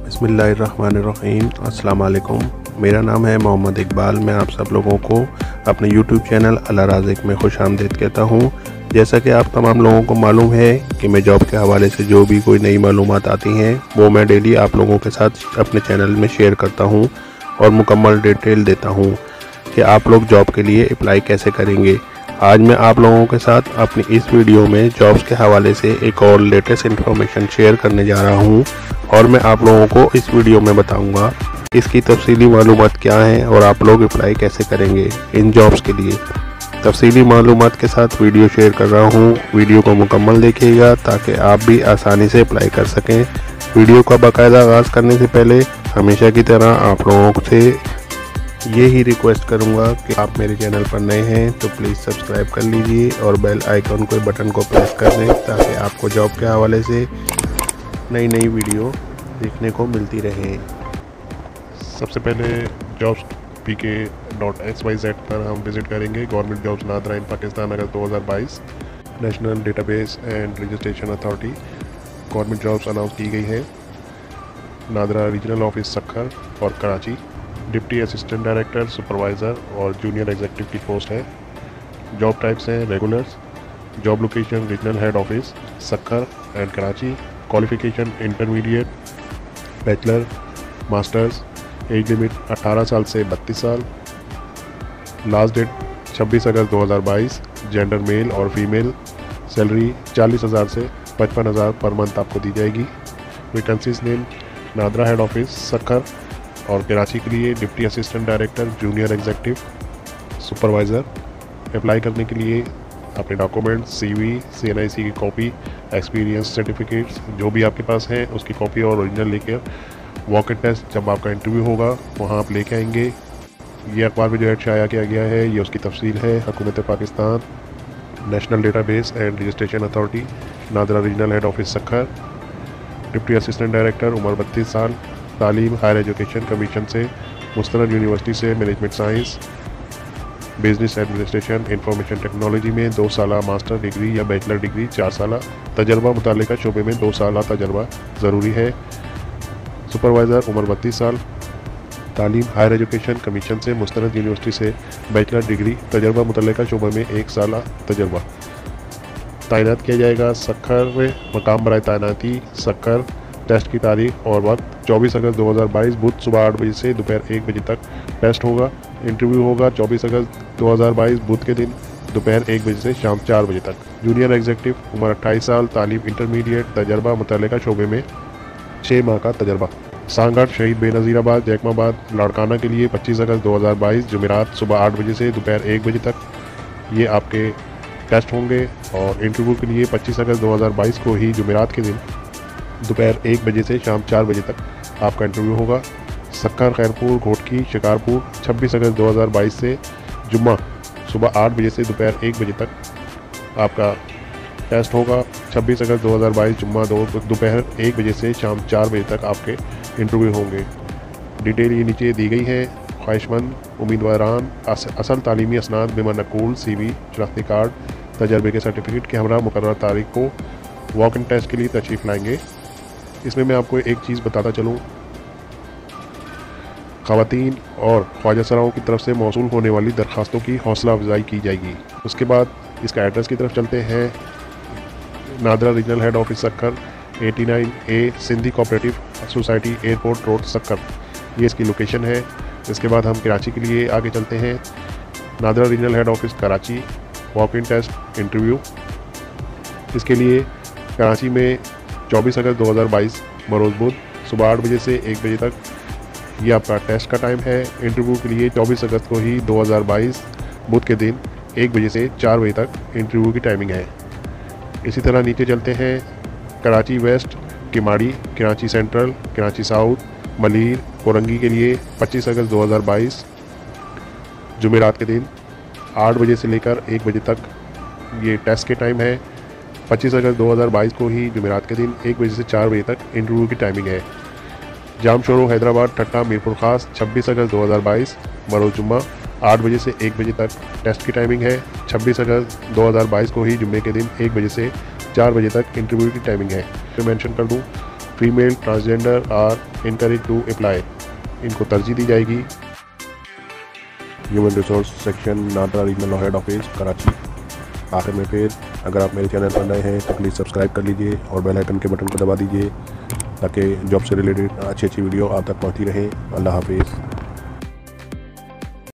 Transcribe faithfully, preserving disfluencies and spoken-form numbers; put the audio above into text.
बिस्मिल्लाहिर्रहमानिर्रहीम। अस्सलाम वालेकुम। मेरा नाम है मोहम्मद इकबाल। मैं आप सब लोगों को अपने यूट्यूब चैनल अल राज़िक में खुश आमदीद कहता हूँ। जैसा कि आप तमाम लोगों को मालूम है कि मैं जॉब के हवाले से जो भी कोई नई मालूमात आती हैं वो मैं डेली आप लोगों के साथ अपने चैनल में शेयर करता हूँ और मुकम्मल डिटेल देता हूँ कि आप लोग जॉब के लिए अप्लाई कैसे करेंगे। आज मैं आप लोगों के साथ अपनी इस वीडियो में जॉब्स के हवाले से एक और लेटेस्ट इन्फॉर्मेशन शेयर करने जा रहा हूं और मैं आप लोगों को इस वीडियो में बताऊंगा इसकी तफसीली मालूमात क्या हैं और आप लोग अप्लाई कैसे करेंगे इन जॉब्स के लिए। तफसीली मालूमात के साथ वीडियो शेयर कर रहा हूं। वीडियो को मुकम्मल देखिएगा ताकि आप भी आसानी से अप्लाई कर सकें। वीडियो का बाकायदा आगाज़ करने से पहले हमेशा की तरह आप लोगों से ये ही रिक्वेस्ट करूंगा कि आप मेरे चैनल पर नए हैं तो प्लीज़ सब्सक्राइब कर लीजिए और बेल आइकन को बटन को प्रेस कर दें ताकि आपको जॉब के हवाले से नई नई वीडियो देखने को मिलती रहे। सबसे पहले jobs P K dot X Y Z पर हम विज़िट करेंगे। Government jobs NADRA in Pakistan अगस्त दो हज़ार बाईस, national database and registration authority. Government jobs announce की गई है। नादरा रीजनल ऑफिस सक्खर और Karachi, deputy assistant director, supervisor और जूनियर एग्जीक्यूटिव की पोस्ट है। जॉब टाइप्स हैं regulars. Job location regional head office Sukkur and Karachi. Qualification intermediate, bachelor, masters. Age limit अठारह साल से बत्तीस साल। लास्ट डेट छब्बीस अगस्त दो हज़ार बाईस। जेंडर मेल और फीमेल। सैलरी चालीस हज़ार से पचपन हज़ार पर मंथ आपको दी जाएगी। Vacancies name NADRA head office Sukkur और कराची के लिए deputy assistant director, junior executive, supervisor. Apply करने के लिए अपने डॉक्यूमेंट, सीवी, सीएनआईसी की कॉपी, एक्सपीरियंस सर्टिफिकेट्स जो भी आपके पास हैं उसकी कॉपी और ओरिजिनल लेकर वॉक इन टेस्ट जब आपका इंटरव्यू होगा वहाँ आप लेके आएंगे। ये अखबार में जो है शाया किया गया है ये उसकी तफसील है। हुकूमत Pakistan, national database and registration authority, NADRA regional head office Sukkur. Deputy assistant director, उम्र बत्तीस साल। तालीम हायर एजुकेशन कमीशन से, मुस्तनद यूनिवर्सिटी से management science, business administration, information technology में दो साल मास्टर डिग्री या बैचलर डिग्री, चार साल तजर्बा मुतालिका शोबे में दो साल तजर्बा ज़रूरी है। सुपरवाइज़र, उम्र बत्तीस साल। तालीम हायर एजुकेशन कमीशन से, मुस्तनद यूनिवर्सिटी से बैचलर डिग्री, तजर्बा मुतालिका शोबे में एक साल तजर्बा। तैनात किया जाएगा सक्खर में। मकाम बराए तैनाती सक्खर। टेस्ट की तारीख और वक्त चौबीस अगस्त दो हज़ार बाईस बुध सुबह आठ बजे से दोपहर एक बजे तक टेस्ट होगा। इंटरव्यू होगा चौबीस अगस्त दो हज़ार बाईस बुध के दिन दोपहर एक बजे से शाम चार बजे तक। जूनियर एग्जीक्यूटिव, उम्र अट्ठाईस साल। तालीम इंटरमीडिएट, तजर्बा मुतल्लिका शोबे में छः माह का तजर्बा। सांगड़ शहीद बेनज़ीराबाद जैकमाबाद लाड़काना के लिए पच्चीस अगस्त दो हज़ार बाईस जुमेरात सुबह आठ बजे से दोपहर एक बजे तक ये आपके टेस्ट होंगे। और इंटरव्यू के लिए पच्चीस अगस्त दो हज़ार बाईस को ही जुमेरात के दिन दोपहर एक बजे से शाम चार बजे तक आपका इंटरव्यू होगा। सक्खर, खैरपुर, घोटकी, शिकारपुर छब्बीस अगस्त दो हज़ार बाईस से जुम्मा सुबह आठ बजे से दोपहर एक बजे तक आपका टेस्ट होगा। छब्बीस अगस्त दो हज़ार बाईस जुम्मा दो दोपहर एक बजे से शाम चार बजे तक आपके इंटरव्यू होंगे। डिटेल ये नीचे दी गई है। ख्वाहिशमंद उम्मीदवारान अस, असल तालीमी असनाद बिमा नकूल, सी वी, शनाख्ती कार्ड, तजर्बे के सर्टिफिकेट के हमरा मुकर्रर तारीख को वॉक इन टेस्ट के लिए तशरीफ़ लाएंगे। इसमें मैं आपको एक चीज़ बताता चलूँ, ख़वातीन और ख्वाजा सराओं की तरफ से मौसूल होने वाली दरख्वास्तों की हौसला अफजाई की जाएगी। उसके बाद इसका एड्रेस की तरफ चलते हैं। NADRA regional head office Sukkur, नवासी ए Sindhi cooperative society, airport road Sukkur, ये इसकी लोकेशन है। इसके बाद हम कराची के लिए आगे चलते हैं। NADRA regional head office Karachi, walk in test interview. इसके लिए कराची में चौबीस अगस्त दो हज़ार बाईस बरोज़ बुध सुबह आठ बजे से एक बजे तक ये आपका टेस्ट का टाइम है। इंटरव्यू के लिए चौबीस अगस्त को ही दो हज़ार बाईस बुध के दिन एक बजे से चार बजे तक इंटरव्यू की टाइमिंग है। इसी तरह नीचे चलते हैं। Karachi west, Keamari, Karachi central, Karachi south, Malir, Korangi के लिए पच्चीस अगस्त दो हज़ार बाईस जुमेरात के दिन आठ बजे से लेकर एक बजे तक ये टेस्ट के टाइम है। पच्चीस अगस्त दो हज़ार बाईस को ही जुमेरात के दिन एक बजे से चार बजे तक इंटरव्यू की टाइमिंग है। जाम शोरो हैदराबाद, ठट्टा, मीरपुर खास छब्बीस अगस्त दो हज़ार बाईस बरोज़ जुम्मा आठ बजे से एक बजे तक टेस्ट की टाइमिंग है। छब्बीस अगस्त दो हज़ार बाईस को ही जुम्मे के दिन एक बजे से चार बजे तक इंटरव्यू की टाइमिंग है। तो मेंशन कर दूं, female transgender are encourage to apply, इनको तरजीह दी जाएगी। Human resource section, NADRA regional law head office, Karachi. आखिर में फिर अगर आप मेरे चैनल पर नए हैं तो प्लीज़ सब्सक्राइब कर लीजिए और बेल आइकन के बटन को दबा दीजिए ताकि जॉब से रिलेटेड अच्छी अच्छी वीडियो आप तक पहुँचती रहे। अल्लाह हाफिज़।